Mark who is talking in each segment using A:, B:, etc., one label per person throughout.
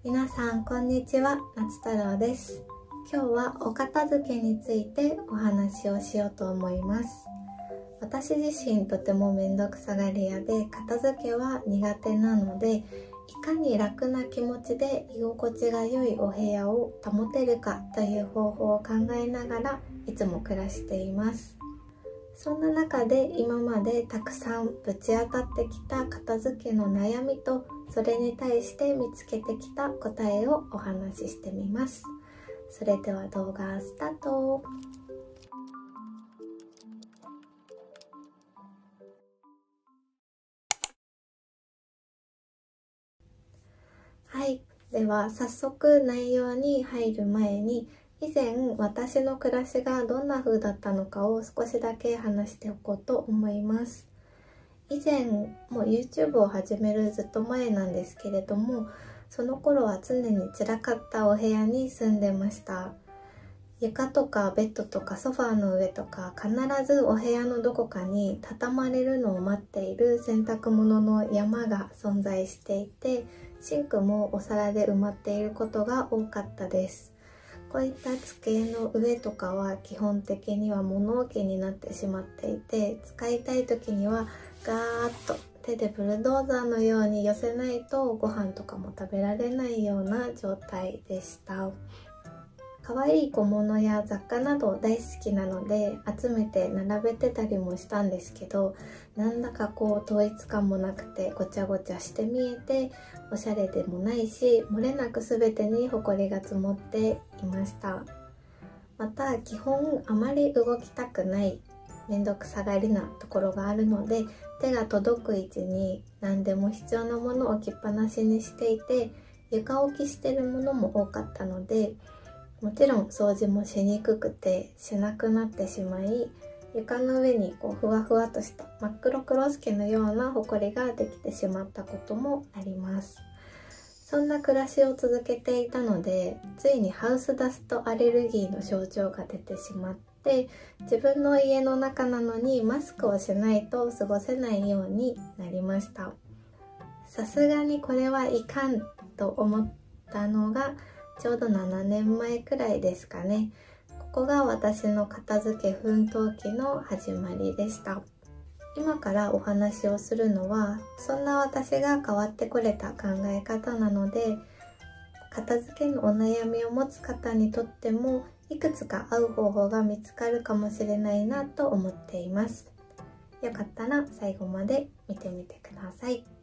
A: 皆さんこんにちは、夏太郎です。今日はお片付けについてお話をしようと思います。私自身とてもめんどくさがり屋で、片付けは苦手なので、いかに楽な気持ちで居心地が良いお部屋を保てるかという方法を考えながらいつも暮らしています。そんな中で今までたくさんぶち当たってきた片付けの悩みと、それに対して見つけてきた答えをお話ししてみます。それでは動画スタート。はい、では早速内容に入る前に、以前私の暮らしがどんな風だったのかを少しだけ話しておこうと思います。以前もう YouTube を始めるずっと前なんですけれども、その頃は常に散らかったお部屋に住んでました。床とかベッドとかソファーの上とか、必ずお部屋のどこかに畳まれるのを待っている洗濯物の山が存在していて、シンクもお皿で埋まっていることが多かったです。こういった机の上とかは基本的には物置になってしまっていて、使いたい時にはガーッと手でブルドーザーのように寄せないとご飯とかも食べられないような状態でした。可愛い小物や雑貨など大好きなので集めて並べてたりもしたんですけど、なんだか統一感もなくてごちゃごちゃして見えておしゃれでもないし、漏れなく全てにホコリが積もっていました。また基本あまり動きたくない、めんどくさがりなところがあるので、手が届く位置に何でも必要なものを置きっぱなしにしていて、床置きしてるものも多かったので、もちろん掃除もしにくくてしなくなってしまい、床の上にふわふわとした真っ黒クロスケのようなホコリができてしまったこともあります。そんな暮らしを続けていたので、ついにハウスダストアレルギーの症状が出てしまって、自分の家の中なのにマスクをしないと過ごせないようになりました。さすがにこれはいかんと思ったのがちょうど7年前くらいですかね。ここが私の片付け奮闘期の始まりでした。今からお話をするのは、そんな私が変わってこれた考え方なので、片付けのお悩みを持つ方にとってもいくつか合う方法が見つかるかもしれないなと思っています。よかったら最後まで見てみてください。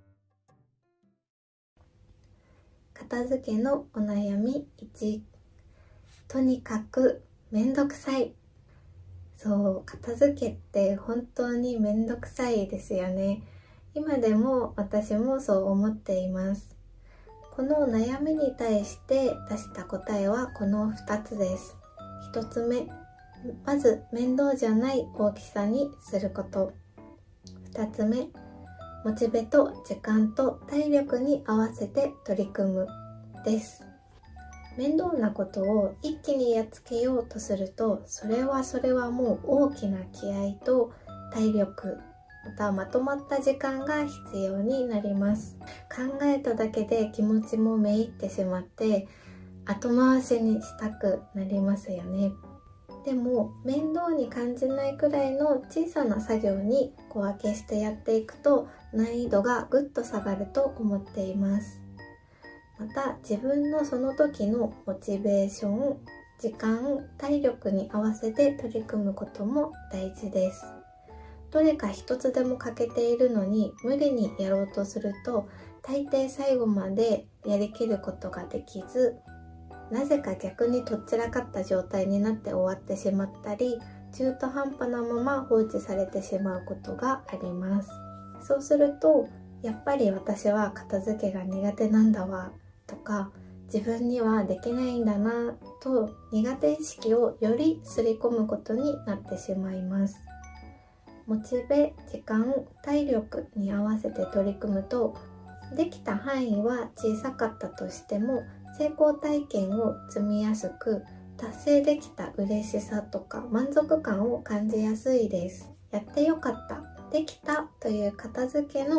A: 片付けのお悩み1、とにかくめんどくさい。そう、片付けって本当にめんどくさいですよね。今でも私もそう思っています。この悩みに対して出した答えはこの2つです。1つ目、まず面倒じゃない大きさにすること。2つ目、モチベと時間と体力に合わせて取り組むです。面倒なことを一気にやっつけようとすると、それはもう大きな気合と体力、またまとまった時間が必要になります。考えただけで気持ちもめいってしまって後回しにしたくなりますよね。でも面倒に感じないくらいの小さな作業に小分けしてやっていくと難易度がぐっと下がると思っています。また自分のその時のモチベーション、時間、体力に合わせて取り組むことも大事です。どれか一つでも欠けているのに無理にやろうとすると、大抵最後までやりきることができず、なぜか逆にとっちらかった状態になって終わってしまったり、中途半端なまま放置されてしまうことがあります。そうすると、やっぱり私は片付けが苦手なんだわとか、自分にはできないんだなと苦手意識をより刷り込むことになってしまいます。モチベ、時間、体力に合わせて取り組むと、できた範囲は小さかったとしても成功体験を積みやすく、達成できた嬉しさとか満足感を感じやすいです。やってよかった、できたという片付けの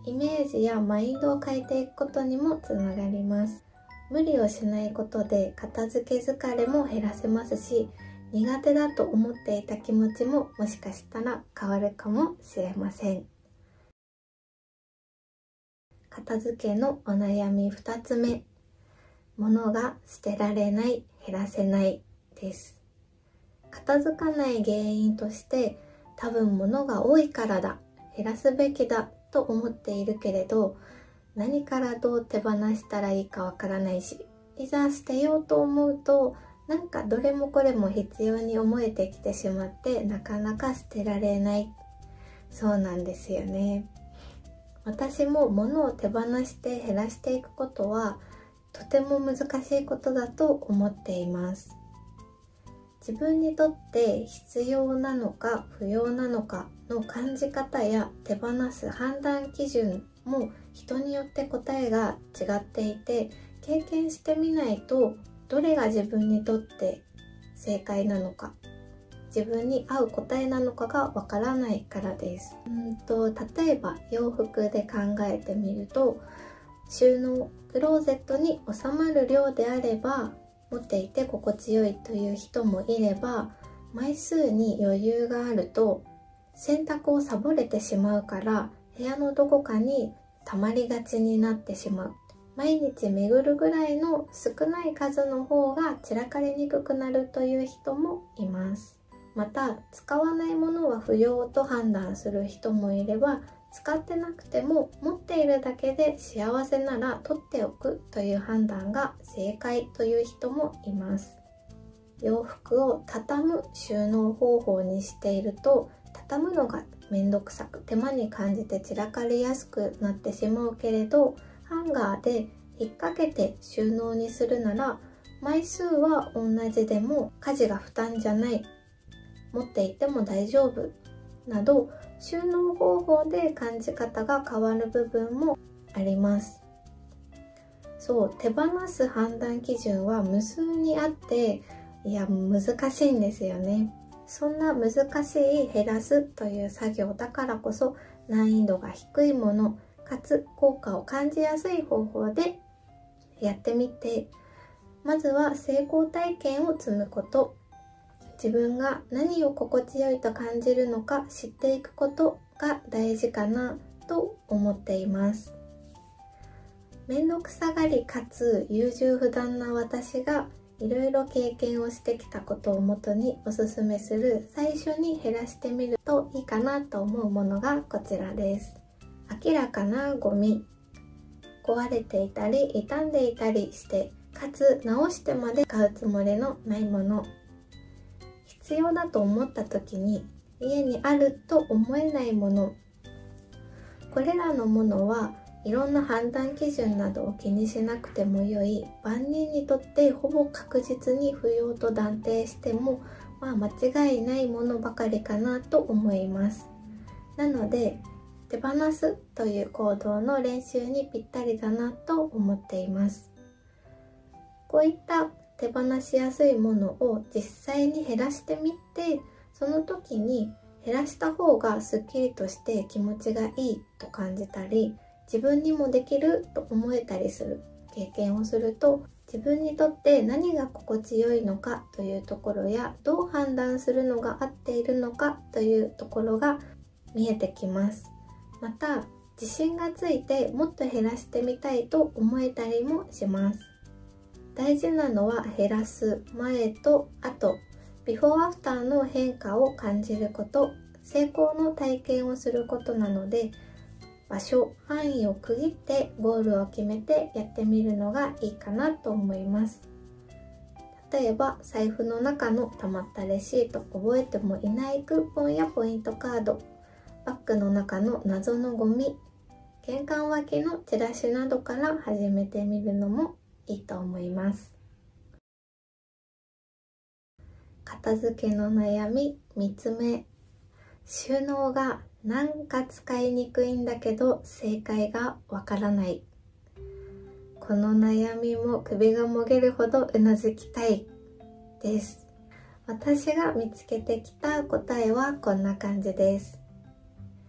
A: イメージやマインドを変えていくことにもつながります。無理をしないことで片付け疲れも減らせますし、苦手だと思っていた気持ちももしかしたら変わるかもしれません。片付けのお悩み2つ目。物が捨てられない、減らせないです。片付かない原因として、多分物が多いからだ、減らすべきだと思っているけれど、何からどう手放したらいいかわからないし、いざ捨てようと思うと、なんかどれもこれも必要に思えてきてしまって、なかなか捨てられない。そうなんですよね。私も物を手放して減らしていくことはとても難しいことだと思っています。自分にとって必要なのか不要なのかの感じ方や手放す判断基準も人によって答えが違っていて、経験してみないとどれが自分にとって正解なのか、自分に合う答えなのかがわからないからです。例えば洋服で考えてみると、収納クローゼットに収まる量であれば持っていて心地よいという人もいれば、枚数に余裕があると洗濯をサボれてしまうから部屋のどこかに溜まりがちになってしまう。毎日巡るぐらいの少ない数の方が散らかりにくくなるという人もいます。また、使わないものは不要と判断する人もいれば、使ってなくても持っているだけで幸せなら取っておくという判断が正解という人もいます。洋服を畳む収納方法にしていると、畳むのがめんどくさく手間に感じて散らかりやすくなってしまうけれど、ハンガーで引っ掛けて収納にするなら、枚数は同じでも家事が負担じゃない、持っていても大丈夫など、収納方法で感じ方が変わる部分もあります。そう、手放す判断基準は無数にあって、難しいんですよね。そんな難しい減らすという作業だからこそ、難易度が低いものかつ効果を感じやすい方法でやってみて、まずは成功体験を積むこと、自分が何を心地よいと感じるのか知っていくことが大事かなと思っています。めんどくさがりかつ優柔不断な私がいろいろ経験をしてきたことをもとにおすすめする、最初に減らしてみるといいかなと思うものがこちらです。明らかなゴミ、壊れていたり傷んでいたりして、かつ直してまで買うつもりのないもの、必要だと思った時に家にあると思えないもの、これらのものはいろんな判断基準などを気にしなくてもよい、万人にとってほぼ確実に不要と断定しても間違いないものばかりかなと思います。なので手放すという行動の練習にぴったりだなと思っています。こういった手放しやすいものを実際に減らしてみて、その時に減らした方がすっきりとして気持ちがいいと感じたり、自分にもできると思えたりする経験をすると、自分にとって何が心地よいのかというところや、どう判断するのが合っているのかというところが見えてきます。また自信がついてもっと減らしてみたいと思えたりもします。大事なのは減らす前と後、ビフォーアフターの変化を感じること、成功の体験をすることなので、場所、範囲を区切ってゴールを決めてやってみるのがいいかなと思います。例えば財布の中の溜まったレシート、覚えてもいないクーポンやポイントカード、バッグの中の謎のゴミ、玄関脇のチラシなどから始めてみるのもいいと思います。片付けの悩み3つ目。収納がなんか使いにくいんだけど正解がわからない。この悩みも首がもげるほどうなずきたいです。私が見つけてきた答えはこんな感じです。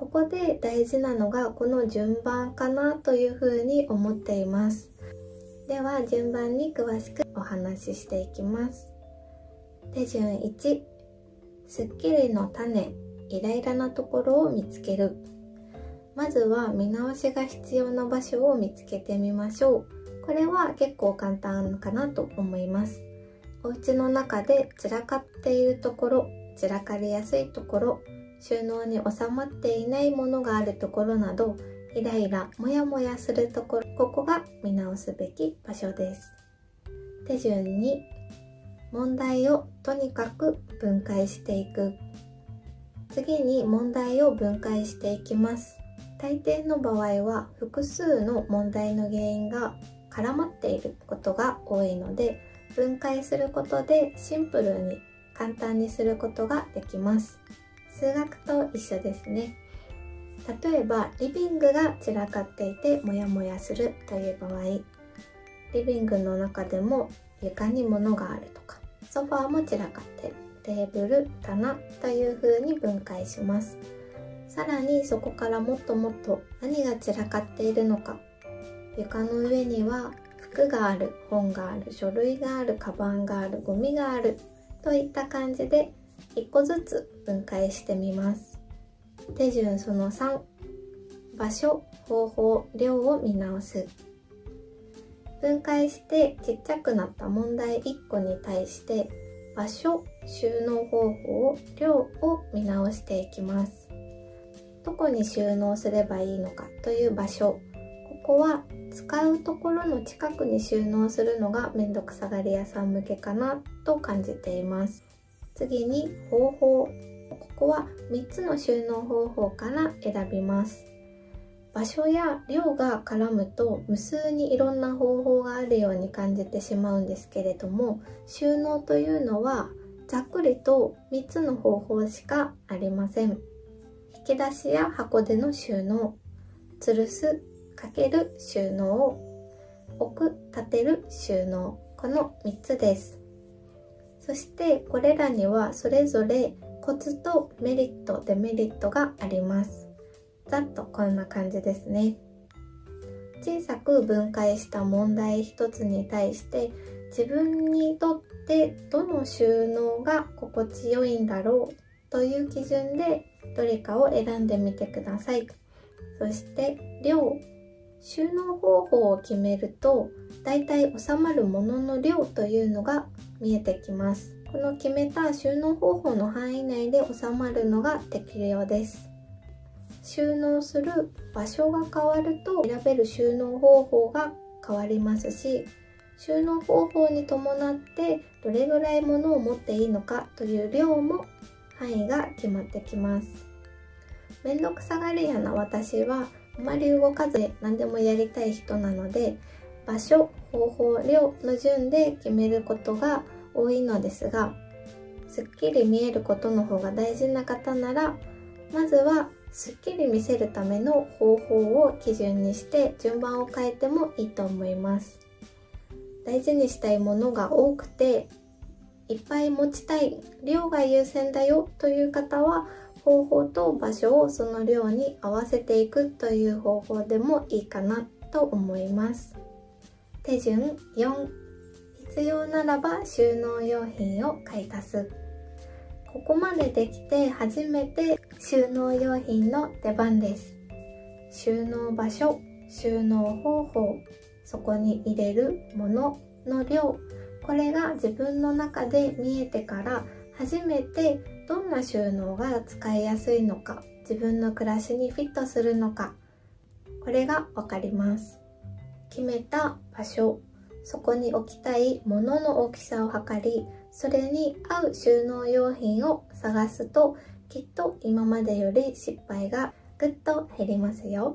A: ここで大事なのがこの順番かなというふうに思っています。では順番に詳しくお話ししていきます。手順1、すっきりの種、イライラなところを見つける。まずは見直しが必要な場所を見つけてみましょう。これは結構簡単かなと思います。お家の中で散らかっているところ、散らかりやすいところ、収納に収まっていないものがあるところなど、イライラ、モヤモヤするところ、ここが見直すべき場所です。手順2、問題をとにかく分解していく。次に問題を分解していきます。大抵の場合は複数の問題の原因が絡まっていることが多いので、分解することでシンプルに簡単にすることができます。数学と一緒ですね。例えばリビングが散らかっていてモヤモヤするという場合、リビングの中でも床に物があるとか、ソファーも散らかってる、テーブル、棚という風に分解します。さらにそこからもっともっと何が散らかっているのか、床の上には服がある、本がある、書類がある、カバンがある、ゴミがあるといった感じで1個ずつ分解してみます。手順その3、場所、方法、量を見直す。分解してちっちゃくなった問題1個に対して場所、収納方法、量を見直していきます。どこに収納すればいいのかという場所、ここは使うところの近くに収納するのがめんどくさがり屋さん向けかなと感じています。次に方法、ここは3つの収納方法から選びます。場所や量が絡むと無数にいろんな方法があるように感じてしまうんですけれども、収納というのはざっくりと3つの方法しかありません。引き出しや箱での収納、吊るす、かける収納、置く、立てる収納、この3つです。そしてこれらにはそれぞれコツとメリット、デメリットがあります。ざっとこんな感じですね。小さく分解した問題一つに対して自分にとってどの収納が心地よいんだろうという基準でどれかを選んでみてください。そして量、収納方法を決めるとだいたい収まるものの量というのが見えてきます。この決めた収納方法の範囲内で収まるのが適量です。収納する場所が変わると選べる収納方法が変わりますし、収納方法に伴ってどれぐらい物を持っていいのかという量も範囲が決まってきます。めんどくさがり屋な私はあまり動かずで何でもやりたい人なので、場所、方法、量の順で決めることが多いのですが、すっきり見えることの方が大事な方なら、まずはすっきり見せるための方法を基準にして順番を変えてもいいと思います。大事にしたいものが多くていっぱい持ちたい、量が優先だよという方は方法と場所をその量に合わせていくという方法でもいいかなと思います。手順4、必要ならば収納用品を買い足す。ここまでできて初めて収納用品の出番です。収納場所、収納方法、そこに入れるものの量、これが自分の中で見えてから初めてどんな収納が使いやすいのか、自分の暮らしにフィットするのか、これがわかります。決めた場所、そこに置きたいものの大きさを測り、それに合う収納用品を探すときっと今までより失敗がぐっと減りますよ。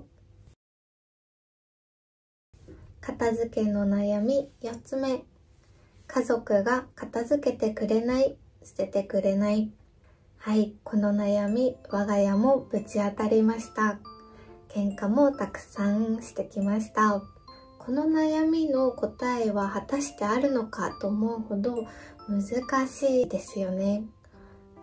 A: 片付けの悩み4つ目。家族が片付けてくれない、捨ててくれない。はい、この悩み我が家もぶち当たりました。喧嘩もたくさんしてきました。この悩みの答えは果たしてあるのかと思うほど難しいですよね。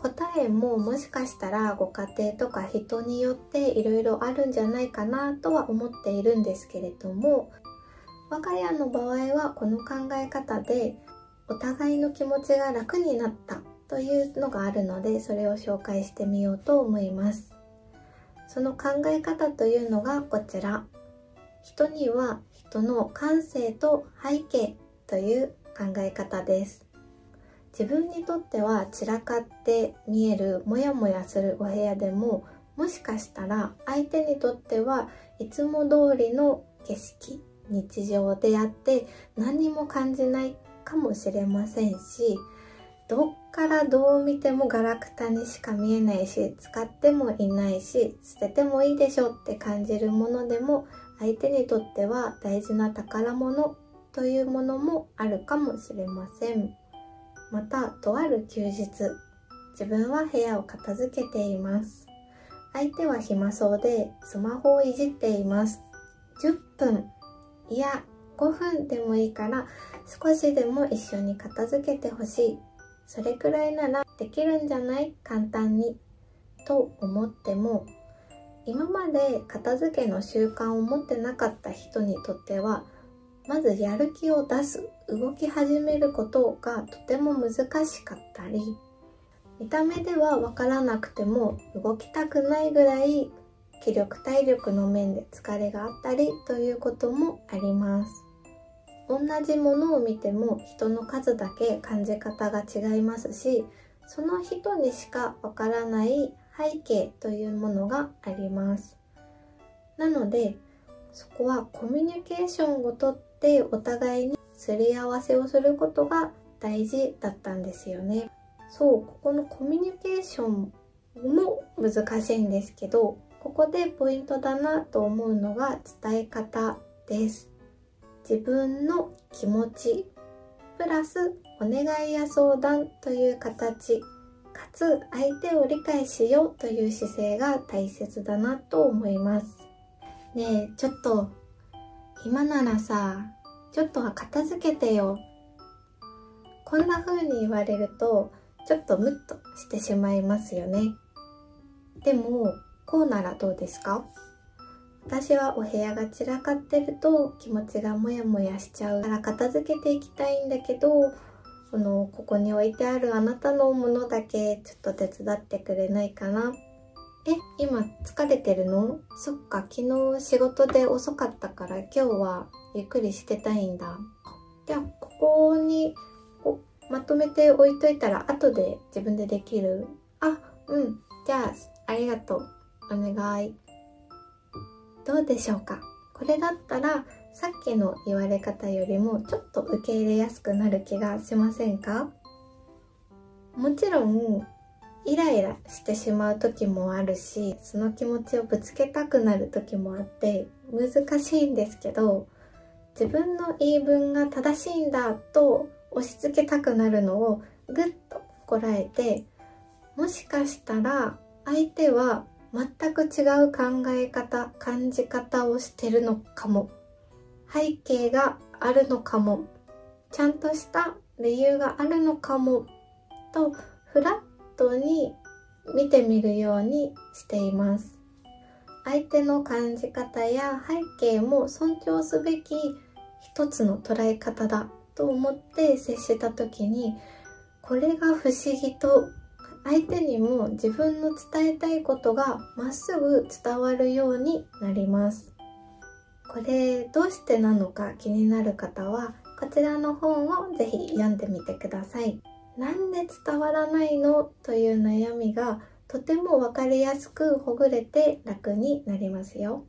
A: 答えももしかしたらご家庭とか人によっていろいろあるんじゃないかなとは思っているんですけれども、我が家の場合はこの考え方でお互いの気持ちが楽になったというのがあるので、それを紹介してみようと思います。その考え方というのがこちら。人には人の感性と背景という考え方です。自分にとっては散らかって見えるモヤモヤするお部屋でも、もしかしたら相手にとってはいつも通りの景色、日常であって何にも感じないかもしれませんし、どっからどう見てもガラクタにしか見えないし、使ってもいないし、捨ててもいいでしょって感じるものでも、相手にとっては大事な宝物というものもあるかもしれません。また、とある休日、自分は部屋を片付けています。相手は暇そうでスマホをいじっています。10分、いや5分でもいいから少しでも一緒に片付けてほしい。それくらいならできるんじゃない？簡単に。と思っても、今まで片付けの習慣を持ってなかった人にとっては、まずやる気を出す、動き始めることがとても難しかったり、見た目ではわからなくても動きたくないぐらい気力体力の面で疲れがあったりということもあります。同じものを見ても人の数だけ感じ方が違いますし、その人にしかわからない背景というものがあります。なので、そこはコミュニケーションをとってお互いにすり合わせをすることが大事だったんですよね。そう、ここのコミュニケーションも難しいんですけど、ここでポイントだなと思うのが伝え方です。自分の気持ちプラスお願いや相談という形、かつ相手を理解しようという姿勢が大切だなと思います。ねえ、ちょっと暇ならさ、ちょっとは片付けてよ。こんな風に言われるとちょっとムッとしてしまいますよね。でもこうならどうですか？私はお部屋が散らかってると気持ちがモヤモヤしちゃうから片付けていきたいんだけど、ここに置いてあるあなたのものだけちょっと手伝ってくれないかな。今疲れてるの？そっか、昨日仕事で遅かったから今日はゆっくりしてたいんだ。じゃあここにまとめて置いといたら後で自分でできる？じゃあありがとう。お願い。どうでしょうか？これだったらさっきの言われ方よりもちょっと受け入れやすくなる気がしませんか？もちろんイライラしてしまう時もあるし、その気持ちをぶつけたくなる時もあって難しいんですけど、自分の言い分が正しいんだと押し付けたくなるのをぐっとこらえて、もしかしたら相手は全く違う考え方、感じ方をしてるのかも、背景があるのかも、ちゃんとした理由があるのかもとフラットに見てみるようにしています。相手の感じ方や背景も尊重すべき一つの捉え方だと思って接した時に、これが不思議と相手にも自分の伝えたいことがまっすぐ伝わるようになります。これどうしてなのか気になる方はこちらの本をぜひ読んでみてください。なんで伝わらないのという悩みがとてもわかりやすくほぐれて楽になりますよ。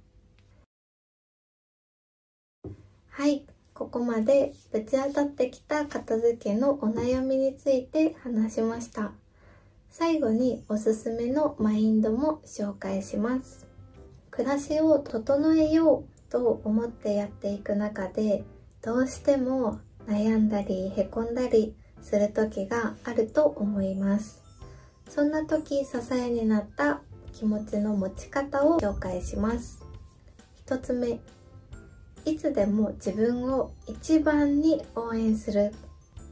A: はい、ここまでぶち当たってきた片付けのお悩みについて話しました。最後におすすめのマインドも紹介します。暮らしを整えようと思ってやっていく中で、どうしても悩んだりへこんだりする時があると思います。そんな時支えになった気持ちの持ち方を紹介します。1つ目、いつでも自分を一番に応援する。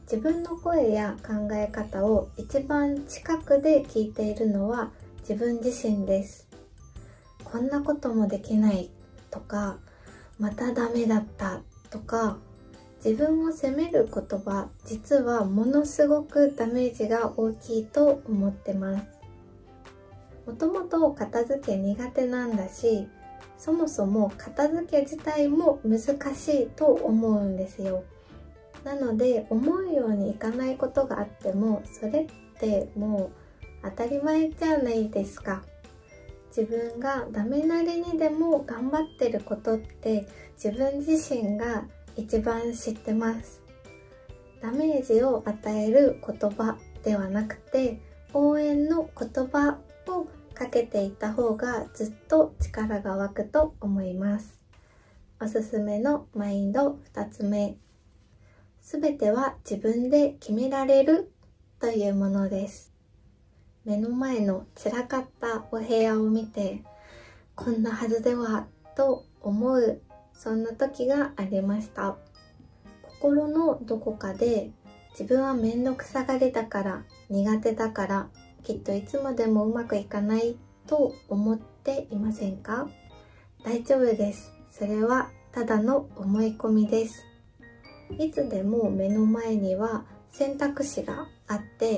A: 自分の声や考え方を一番近くで聞いているのは自分自身です。こんなこともできないとか、またダメだったとか、自分を責める言葉、実はものすごくダメージが大きいと思ってます。もともと片付け苦手なんだし、そもそも片付け自体も難しいと思うんですよ。なので思うようにいかないことがあっても、それってもう当たり前じゃないですか。自分がダメなりにでも頑張ってることって自分自身が一番知ってます。ダメージを与える言葉ではなくて、応援の言葉をかけていた方がずっと力が湧くと思います。おすすめのマインド2つ目。すべては自分で決められるというものです。目の前の散らかったお部屋を見て、こんなはずではと思う、そんな時がありました。心のどこかで自分はめんどくさがりだから、苦手だから、きっといつまでもうまくいかないと思っていませんか？大丈夫です。それはただの思い込みです。いつでも目の前には選択肢があって、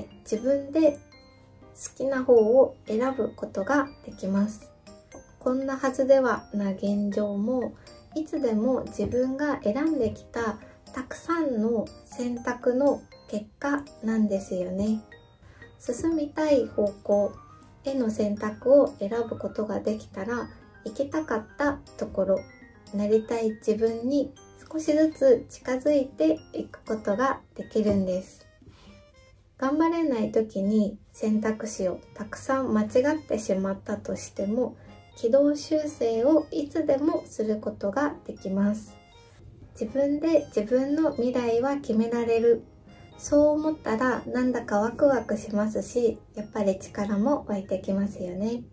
A: 自分で好きな方を選ぶことができます。こんなはずではな現状も、いつでも自分が選んできたたくさんの選択の結果なんですよね。進みたい方向への選択を選ぶことができたら、行きたかったところ、なりたい自分に少しずつ近づいていくことができるんです。頑張れない時に選択肢をたくさん間違ってしまったとしても、軌道修正をいつでもすることができます。自分で自分の未来は決められる。そう思ったらなんだかワクワクしますし、やっぱり力も湧いてきますよね。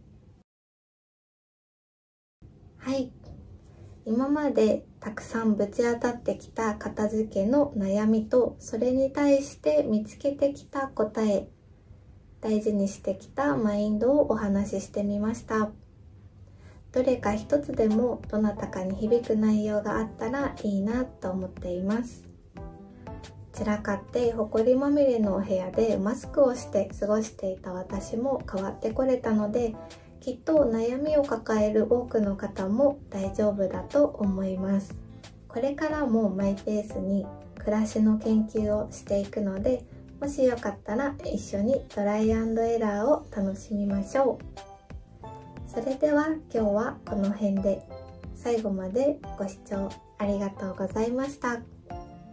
A: はい。今までたくさんぶち当たってきた片付けの悩みと、それに対して見つけてきた答え、大事にしてきたマインドをお話ししてみました。どれか一つでもどなたかに響く内容があったらいいなと思っています。散らかってほこりまみれのお部屋でマスクをして過ごしていた私も変わってこれたので、きっと悩みを抱える多くの方も大丈夫だと思います。これからもマイペースに暮らしの研究をしていくので、もしよかったら一緒にトライアンドエラーを楽しみましょう。それでは今日はこの辺で。最後までご視聴ありがとうございました。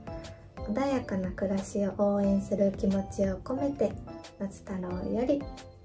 A: 穏やかな暮らしを応援する気持ちを込めて、夏太郎より。